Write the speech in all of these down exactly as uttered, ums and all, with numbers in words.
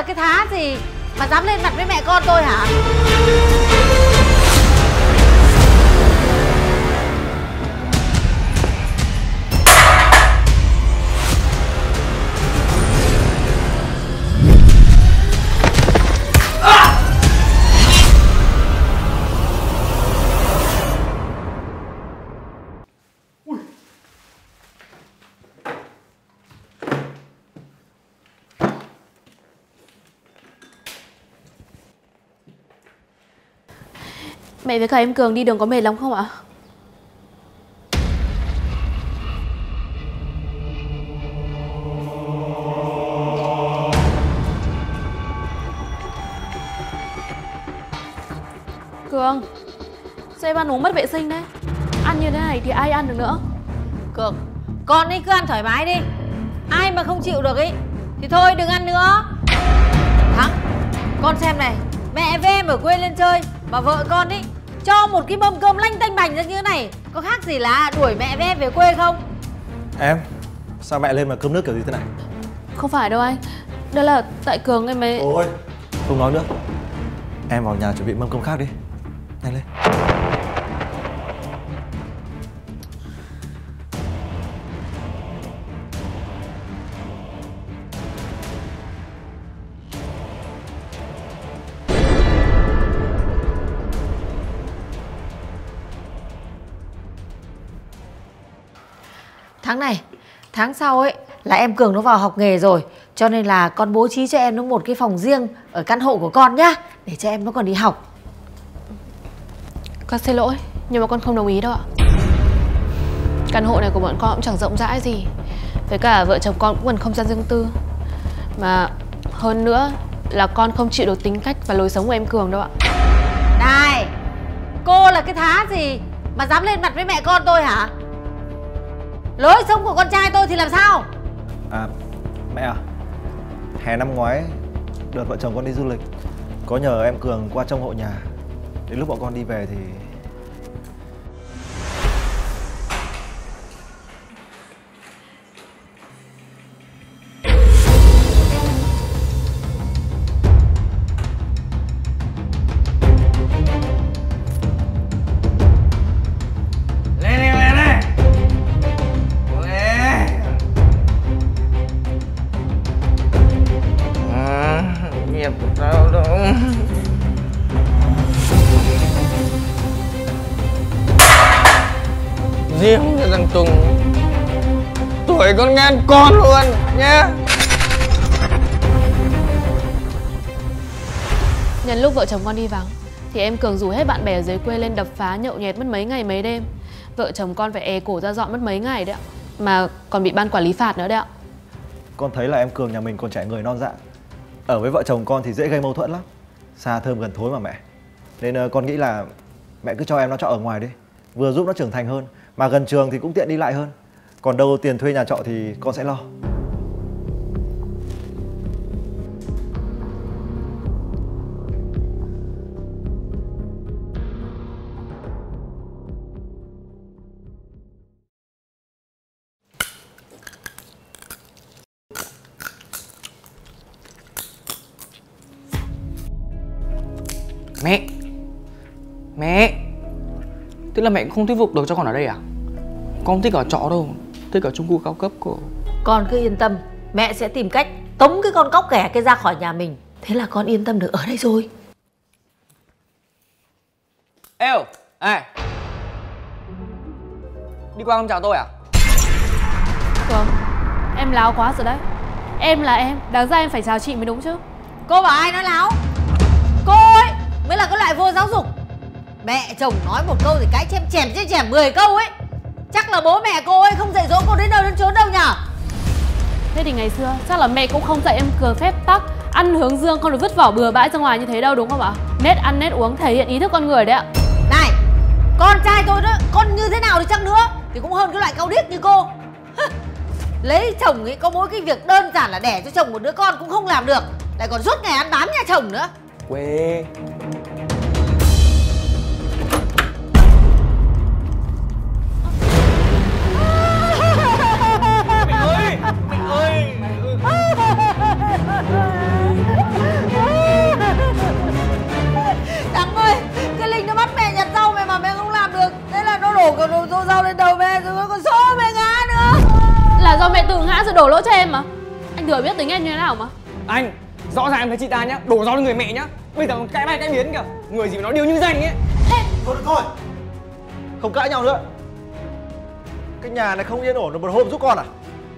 cái thá gì mà dám lên mặt với mẹ con tôi hả? Mẹ với cả em Cường đi đường có mệt lắm không ạ? Cường, sao em ăn uống mất vệ sinh đấy? Ăn như thế này thì ai ăn được nữa? Cường, con ấy cứ ăn thoải mái đi. Ai mà không chịu được ấy thì thôi đừng ăn nữa. Thắng, con xem này, mẹ với em ở quê lên chơi mà vợ con ấy cho một cái mâm cơm lanh tanh bành ra như thế này, có khác gì là đuổi mẹ với em về quê không? Em, sao mẹ lên mà cơm nước kiểu gì thế này? Không phải đâu anh, đó là tại Cường em mới... Ôi, không nói nữa. Em vào nhà chuẩn bị mâm cơm khác đi. Nhanh lên. Tháng này, tháng sau ấy là em Cường nó vào học nghề rồi, cho nên là con bố trí cho em nó một cái phòng riêng ở căn hộ của con nhá, để cho em nó còn đi học. Con xin lỗi, nhưng mà con không đồng ý đâu ạ. Căn hộ này của bọn con cũng chẳng rộng rãi gì, với cả vợ chồng con cũng cần không gian riêng tư. Mà hơn nữa là con không chịu được tính cách và lối sống của em Cường đâu ạ. Này, cô là cái thá gì mà dám lên mặt với mẹ con tôi hả? Lối sống của con trai tôi thì làm sao? À, mẹ à, hè năm ngoái đợt vợ chồng con đi du lịch, có nhờ em Cường qua trông hộ nhà. Đến lúc bọn con đi về thì... Riêng cho thằng Tùng tuổi con ngang con luôn nhá. Nhân lúc vợ chồng con đi vắng thì em Cường rủ hết bạn bè ở dưới quê lên đập phá nhậu nhẹt mất mấy ngày mấy đêm. Vợ chồng con phải è cổ ra dọn mất mấy ngày đấy ạ, mà còn bị ban quản lý phạt nữa đấy ạ. Con thấy là em Cường nhà mình còn trẻ người non dạ, ở với vợ chồng con thì dễ gây mâu thuẫn lắm, xa thơm gần thối mà mẹ. Nên uh, con nghĩ là mẹ cứ cho em nó trọ ở ngoài đi, vừa giúp nó trưởng thành hơn, mà gần trường thì cũng tiện đi lại hơn. Còn đâu tiền thuê nhà trọ thì con sẽ lo. Mẹ, mẹ, tức là mẹ cũng không thuyết phục được cho con ở đây à? Con không thích ở trọ đâu, thích ở chung cư cao cấp cô. Con cứ yên tâm, mẹ sẽ tìm cách tống cái con cóc ghẻ kia ra khỏi nhà mình. Thế là con yên tâm được ở đây rồi. Êu, này, đi qua không chào tôi à? Cường, em láo quá rồi đấy. Em là em, đáng ra em phải chào chị mới đúng chứ. Cô bảo ai nói láo? Cô ấy mới là cái loại vô giáo dục. Mẹ chồng nói một câu thì cái chém chèm chém chèm mười câu ấy. Chắc là bố mẹ cô ấy không dạy dỗ cô đến đâu đến chốn đâu nhở? Thế thì ngày xưa chắc là mẹ cũng không dạy em Cường phép tắc ăn hướng dương không được vứt vỏ bừa bãi ra ngoài như thế đâu, đúng không ạ? Nết ăn nết uống thể hiện ý thức con người đấy ạ. Này, con trai tôi đó, con như thế nào đi chăng nữa thì cũng hơn cái loại cao điếc như cô. Lấy chồng ấy có mỗi cái việc đơn giản là đẻ cho chồng một đứa con cũng không làm được, lại còn suốt ngày ăn bám nhà chồng nữa. Quê. Mình ơi, mình ơi. rồi đổ lỗi cho em mà. Anh thừa biết tính em như thế nào mà. Anh, rõ ràng em thấy chị ta nhá, đổ gió lên người mẹ nhá. Bây giờ còn cãi bay cãi biến kìa. Người gì mà nó điêu như danh ấy. Thôi được thôi, không cãi nhau nữa. Cái nhà này không yên ổn được một hôm giúp con à?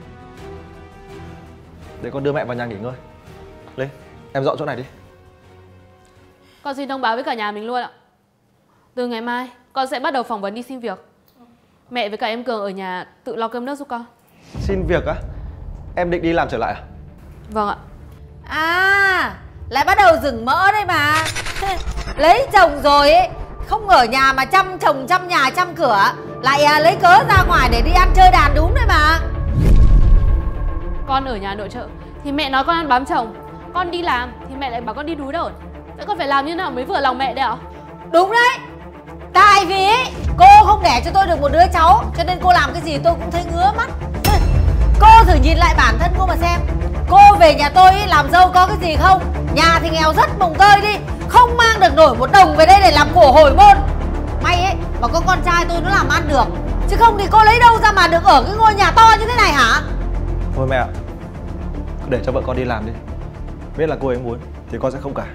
Để con đưa mẹ vào nhà nghỉ ngơi. Lên, em dọn chỗ này đi. Con xin thông báo với cả nhà mình luôn ạ. Từ ngày mai con sẽ bắt đầu phỏng vấn đi xin việc. Mẹ với cả em Cường ở nhà tự lo cơm nước giúp con. Xin việc á? Em định đi làm trở lại à? Vâng ạ. À, lại bắt đầu rừng mỡ đây mà. Lấy chồng rồi ấy, không ở nhà mà chăm chồng chăm nhà chăm cửa, lại à, lấy cớ ra ngoài để đi ăn chơi đàn đúng đấy mà. Con ở nhà nội trợ thì mẹ nói con ăn bám chồng. Con đi làm thì mẹ lại bảo con đi đúi đởn. Vậy con phải làm như nào mới vừa lòng mẹ đấy ạ? Đúng đấy. Tại vì ấy, cô không để cho tôi được một đứa cháu, cho nên cô làm cái gì tôi cũng thấy ngứa mắt. Cô thử nhìn lại bản thân cô mà xem. Cô về nhà tôi ấy, làm dâu có cái gì không? Nhà thì nghèo rất mồng tơi đi, không mang được nổi một đồng về đây để làm của hồi môn. May ấy mà có con trai tôi nó làm ăn được, chứ không thì cô lấy đâu ra mà được ở cái ngôi nhà to như thế này hả? Thôi mẹ ạ, cứ để cho vợ con đi làm đi. Biết là cô ấy muốn thì con sẽ không cả.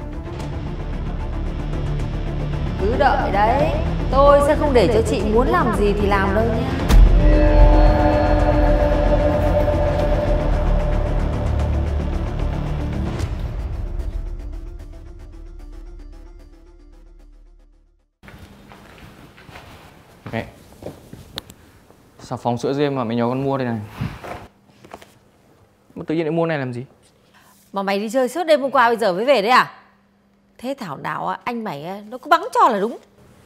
Cứ đợi đấy, tôi sẽ không để cho chị muốn làm gì thì làm đâu nhé. Mẹ, xà phòng sữa riêng mà mẹ nhớ con mua đây này. Mà tự nhiên lại mua này làm gì? Mà mày đi chơi suốt đêm hôm qua bây giờ mới về đấy à? Thế thảo nào anh mày nó cứ bắn cho là đúng.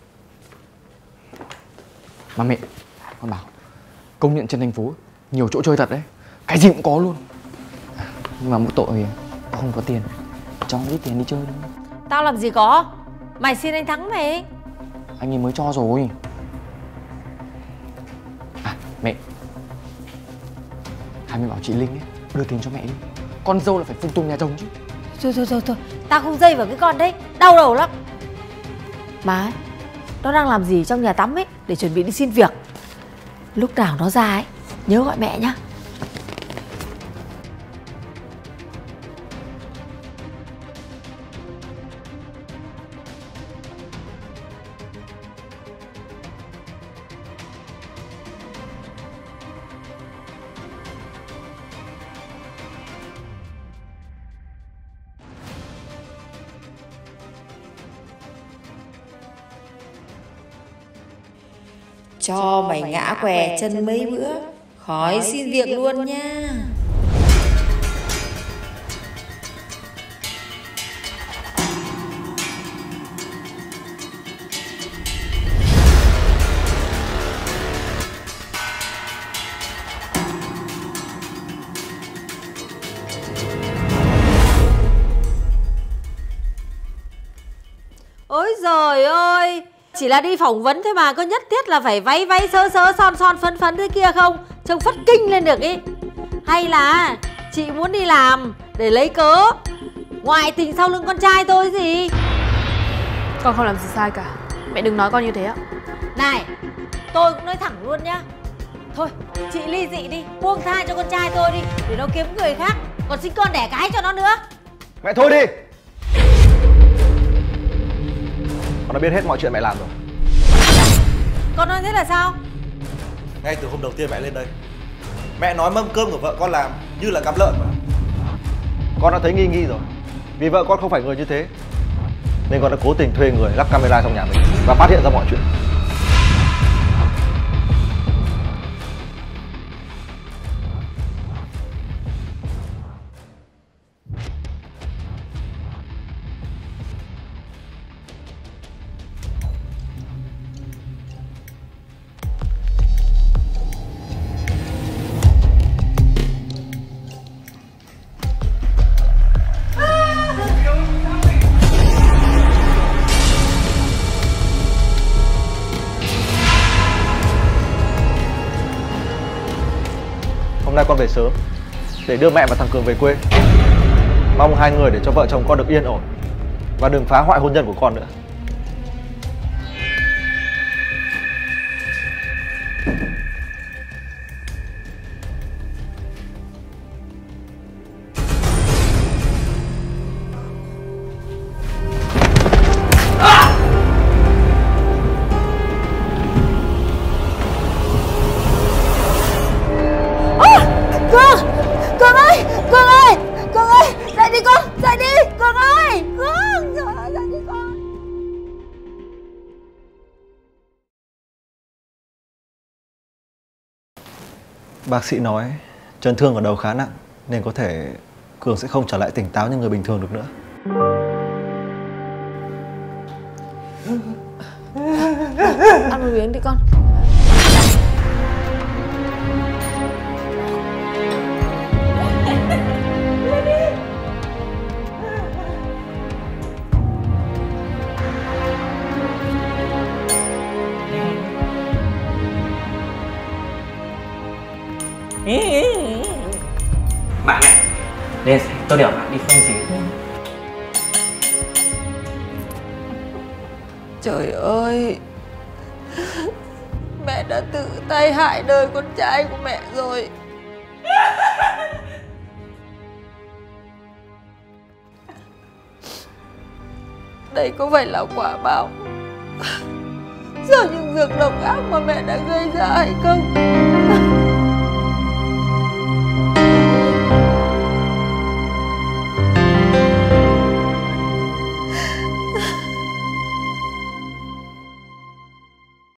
Mà mẹ, con bảo công nhận trên thành phố nhiều chỗ chơi thật đấy. Cái gì cũng có luôn. Nhưng mà một tội tao không có tiền. Cho ít tiền đi chơi thôi. Tao làm gì có. Mày xin anh Thắng mày. Anh ấy mới cho rồi. À mẹ, hai mươi bảo chị Linh ấy đưa tiền cho mẹ đi. Con dâu là phải phục tùng nhà chồng chứ. Thôi thôi thôi thôi, tao không dây vào cái con đấy, đau đầu lắm. Má ấy, nó đang làm gì trong nhà tắm ấy để chuẩn bị đi xin việc. Lúc nào nó ra ấy, nhớ gọi mẹ nhá. Cho mày ngã què chân mấy bữa, khỏi xin việc luôn nha. Ôi giời ơi, chỉ là đi phỏng vấn thôi mà có nhất thiết là phải váy váy sớ sớ son son phấn phấn thế kia không? Trông phất kinh lên được ý. Hay là chị muốn đi làm để lấy cớ ngoại tình sau lưng con trai tôi gì? Con không làm gì sai cả. Mẹ đừng nói con như thế ạ. Này, tôi cũng nói thẳng luôn nhá. Thôi, chị ly dị đi, buông tha cho con trai tôi đi, để nó kiếm người khác, còn sinh con đẻ cái cho nó nữa. Mẹ thôi đi. Con đã biết hết mọi chuyện mẹ làm rồi. Con nói thế là sao? Ngay từ hôm đầu tiên mẹ lên đây, mẹ nói mâm cơm của vợ con làm như là cắm lợn mà. Con đã thấy nghi nghi rồi. Vì vợ con không phải người như thế, nên con đã cố tình thuê người lắp camera trong nhà mình và phát hiện ra mọi chuyện. Hôm nay con về sớm để đưa mẹ và thằng Cường về quê. Mong hai người để cho vợ chồng con được yên ổn và đừng phá hoại hôn nhân của con nữa. đi con, dậy đi, Cường ơi, Cường, trời ơi, dậy đi con. Bác sĩ nói chấn thương ở đầu khá nặng nên có thể Cường sẽ không trở lại tỉnh táo như người bình thường được nữa. Ăn một miếng đi con. Bạn này, lên tôi đèo bạn đi không gì. Trời ơi, mẹ đã tự tay hại đời con trai của mẹ rồi. Đây có phải là quả báo do những việc độc ác mà mẹ đã gây ra hay không?